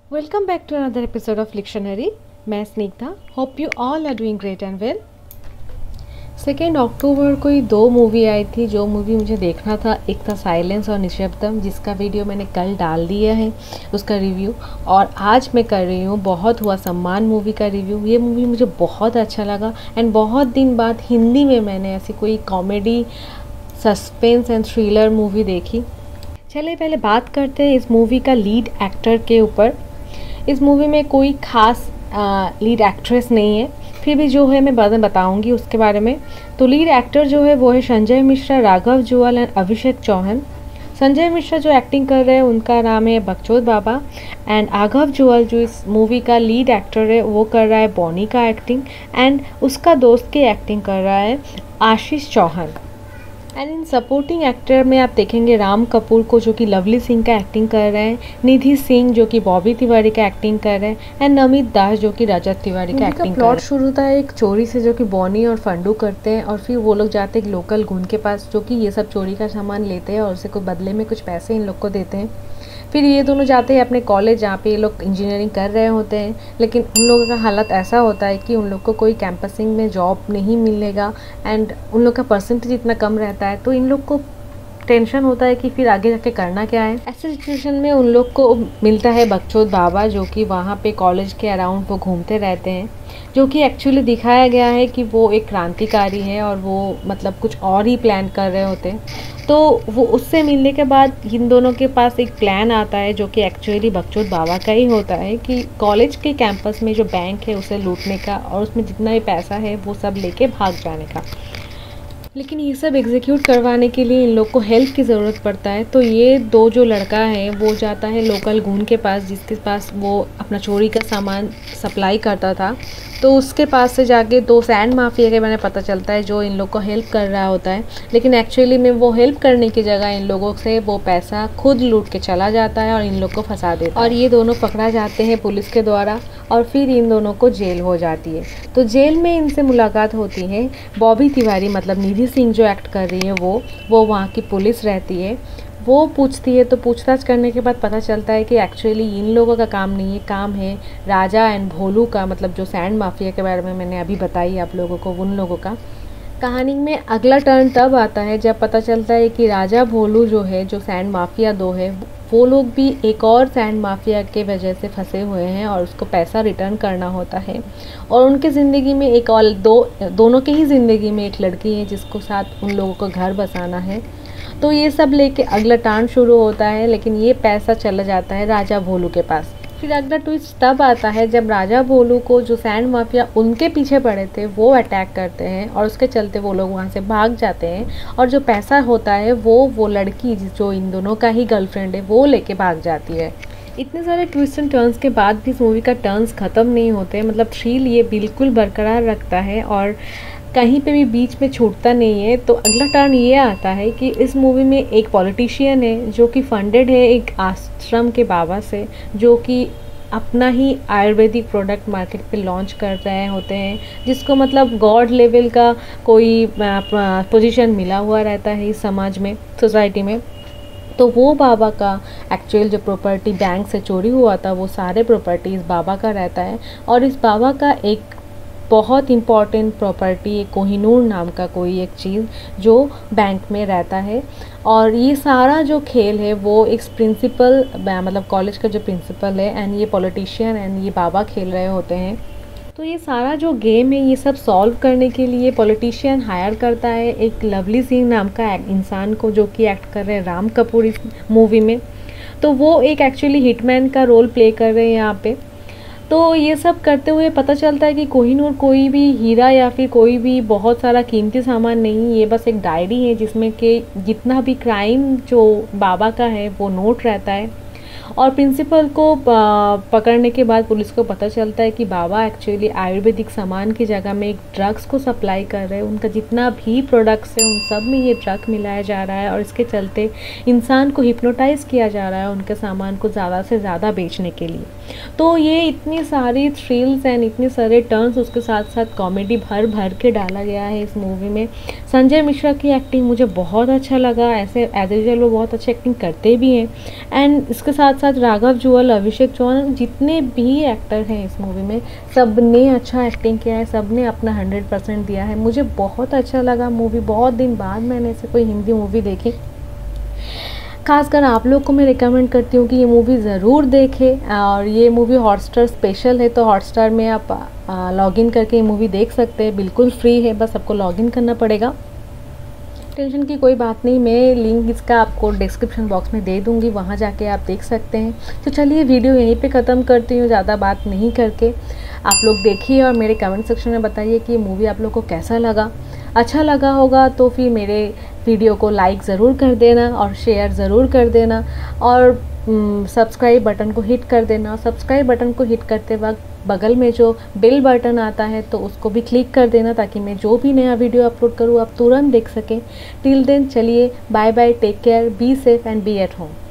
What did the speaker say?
Welcome back to another episode of Lictionary. मैं Snigdha. Hope you all are doing great and well. 2 अक्टूबर को ही 2 movie आई थी जो मूवी मुझे देखना था। एक था साइलेंस और निशब्दम, जिसका वीडियो मैंने कल डाल दिया है उसका रिव्यू, और आज मैं कर रही हूँ बहुत हुआ सम्मान मूवी का रिव्यू। ये मूवी मुझे बहुत अच्छा लगा एंड बहुत दिन बाद हिंदी में मैंने ऐसी कोई comedy suspense and thriller movie देखी। चलिए पहले बात करते हैं इस मूवी का लीड एक्टर के ऊपर। इस मूवी में कोई ख़ास लीड एक्ट्रेस नहीं है, फिर भी जो है मैं बाद में बताऊंगी उसके बारे में। तो लीड एक्टर जो है वो है संजय मिश्रा, राघव जुअल एंड अभिषेक चौहान। संजय मिश्रा जो एक्टिंग कर रहे हैं उनका नाम है बकचोद बाबा, एंड राघव जुअल जो इस मूवी का लीड एक्टर है वो कर रहा है बॉनी का एक्टिंग, एंड उसका दोस्त की एक्टिंग कर रहा है Ashish Chauhan. And in supporting actor में आप देखेंगे राम कपूर को जो कि लवली सिंह का एक्टिंग कर रहे हैं, निधि सिंह जो कि बॉबी तिवारी का एक्टिंग कर रहे हैं, एंड नमित दास जो कि रजत तिवारी का एक्टिंग कर रहे हैं। प्लॉट शुरू होता है एक चोरी से जो कि बॉनी और फंडू करते हैं, और फिर वो लोग जाते हैं एक लोकल गुंड के पास जो कि ये सब चोरी का सामान लेते हैं और उसे कोई बदले में कुछ पैसे इन लोग को देते हैं। फिर ये दोनों जाते हैं अपने कॉलेज जहाँ पे ये लोग इंजीनियरिंग कर रहे होते हैं, लेकिन उन लोगों का हालत ऐसा होता है कि उन लोग को कोई कैंपसिंग में जॉब नहीं मिलेगा एंड उन लोग का परसेंटेज इतना कम रहता है, तो इन लोग को टेंशन होता है कि फिर आगे जाके करना क्या है। ऐसे सिचुएशन में उन लोग को मिलता है बकचोद बाबा जो कि वहाँ पे कॉलेज के अराउंड वो घूमते रहते हैं, जो कि एक्चुअली दिखाया गया है कि वो एक क्रांतिकारी है और वो मतलब कुछ और ही प्लान कर रहे होते हैं। तो वो उससे मिलने के बाद इन दोनों के पास एक प्लान आता है जो कि एक्चुअली बकचोद बाबा का ही होता है कि कॉलेज के कैंपस में जो बैंक है उसे लूटने का और उसमें जितना भी पैसा है वो सब लेके भाग जाने का। लेकिन ये सब एग्जीक्यूट करवाने के लिए इन लोग को हेल्प की ज़रूरत पड़ता है। तो ये दो जो लड़का है वो जाता है लोकल गून के पास जिसके पास वो अपना चोरी का सामान सप्लाई करता था। तो उसके पास से जाके 2 सैंड माफिया के बारे में पता चलता है जो इन लोग को हेल्प कर रहा होता है, लेकिन एक्चुअली में वो हेल्प करने की जगह इन लोगों से वो पैसा खुद लूट के चला जाता है और इन लोग को फंसा देता है। और ये दोनों पकड़ा जाते हैं पुलिस के द्वारा और फिर इन दोनों को जेल हो जाती है। तो जेल में इनसे मुलाकात होती है बॉबी तिवारी, मतलब निधि सिंह जो एक्ट कर रही है वो वहाँ की पुलिस रहती है। वो पूछती है तो पूछताछ करने के बाद पता चलता है कि एक्चुअली इन लोगों का काम नहीं है, काम है राजा एंड भोलू का, मतलब जो सैंड माफिया के बारे में मैंने अभी बताई आप लोगों को, उन लोगों का। कहानी में अगला टर्न तब आता है जब पता चलता है कि राजा भोलू जो है, जो सैंड माफिया 2 है, वो लोग भी एक और सैंड माफिया के वजह से फंसे हुए हैं और उसको पैसा रिटर्न करना होता है। और उनके ज़िंदगी में एक और दोनों के ही ज़िंदगी में एक लड़की है जिसको साथ उन लोगों को घर बसाना है। तो ये सब लेके अगला टर्न शुरू होता है, लेकिन ये पैसा चला जाता है राजा भोलू के पास। फिर अगला ट्विस्ट तब आता है जब राजा भोलू को जो सैंड माफिया उनके पीछे पड़े थे वो अटैक करते हैं और उसके चलते वो लोग वहाँ से भाग जाते हैं, और जो पैसा होता है वो लड़की जो इन दोनों का ही गर्लफ्रेंड है वो लेके भाग जाती है। इतने सारे ट्विस्ट एंड टर्न्स के बाद भी इस मूवी का टर्न्स ख़त्म नहीं होते, मतलब थ्रिल ये बिल्कुल बरकरार रखता है और कहीं पे भी बीच में छूटता नहीं है। तो अगला टर्न ये आता है कि इस मूवी में एक पॉलिटिशियन है जो कि फंडेड है एक आश्रम के बाबा से, जो कि अपना ही आयुर्वेदिक प्रोडक्ट मार्केट पे लॉन्च कर रहे होते हैं, जिसको मतलब गॉड लेवल का कोई पोजीशन मिला हुआ रहता है इस समाज में, सोसाइटी में। तो वो बाबा का एक्चुअल जो प्रॉपर्टी बैंक से चोरी हुआ था वो सारे प्रॉपर्टी इस बाबा का रहता है, और इस बाबा का एक बहुत इम्पॉर्टेंट प्रॉपर्टी है कोहिनूर नाम का कोई एक चीज़ जो बैंक में रहता है। और ये सारा जो खेल है वो एक प्रिंसिपल, मतलब कॉलेज का जो प्रिंसिपल है एंड ये पॉलिटिशियन एंड ये बाबा खेल रहे होते हैं। तो ये सारा जो गेम है ये सब सॉल्व करने के लिए पॉलिटिशियन हायर करता है एक लवली सिंह नाम का इंसान को, जो कि एक्ट कर रहे हैं राम कपूर इस मूवी में। तो वो एक एक्चुअली हिटमैन का रोल प्ले कर रहे हैं यहाँ पे। तो ये सब करते हुए पता चलता है कि कोहिनूर कोई भी हीरा या फिर कोई भी बहुत सारा कीमती सामान नहीं, ये बस एक डायरी है जिसमें कि जितना भी क्राइम जो बाबा का है वो नोट रहता है। और प्रिंसिपल को पकड़ने के बाद पुलिस को पता चलता है कि बाबा एक्चुअली आयुर्वेदिक सामान की जगह में एक ड्रग्स को सप्लाई कर रहे हैं। उनका जितना भी प्रोडक्ट्स है उन सब में ये ड्रग मिलाया जा रहा है और इसके चलते इंसान को हिप्नोटाइज किया जा रहा है उनके सामान को ज़्यादा से ज़्यादा बेचने के लिए। तो ये इतनी सारी थ्रिल्स एंड इतने सारे टर्न्स, उसके साथ साथ कॉमेडी भर भर के डाला गया है इस मूवी में। संजय मिश्रा की एक्टिंग मुझे बहुत अच्छा लगा, ऐसे एज यूजुअल वो बहुत अच्छी एक्टिंग करते भी हैं। एंड इसके साथ साथ साथ राघव जुअल, अभिषेक चौहान, जितने भी एक्टर हैं इस मूवी में, सब ने अच्छा एक्टिंग किया है, सब ने अपना 100% दिया है। मुझे बहुत अच्छा लगा मूवी, बहुत दिन बाद मैंने ऐसे कोई हिंदी मूवी देखी। खासकर आप लोग को मैं रिकमेंड करती हूँ कि ये मूवी ज़रूर देखें। और ये मूवी हॉटस्टार स्पेशल है, तो हॉटस्टार में आप लॉगिन करके ये मूवी देख सकते हैं, बिल्कुल फ्री है, बस आपको लॉगिन करना पड़ेगा। टेंशन की कोई बात नहीं, मैं लिंक इसका आपको डिस्क्रिप्शन बॉक्स में दे दूँगी, वहाँ जाके आप देख सकते हैं। तो चलिए वीडियो यहीं पे ख़त्म करती हूँ, ज़्यादा बात नहीं करके। आप लोग देखिए और मेरे कमेंट सेक्शन में बताइए कि ये मूवी आप लोग को कैसा लगा। अच्छा लगा होगा तो फिर मेरे वीडियो को लाइक ज़रूर कर देना और शेयर ज़रूर कर देना, और सब्सक्राइब बटन को हिट कर देना। सब्सक्राइब बटन को हिट करते वक्त बगल में जो बेल बटन आता है तो उसको भी क्लिक कर देना, ताकि मैं जो भी नया वीडियो अपलोड करूँ आप तुरंत देख सकें। टिल देन चलिए bye bye, take care, be safe and be at home.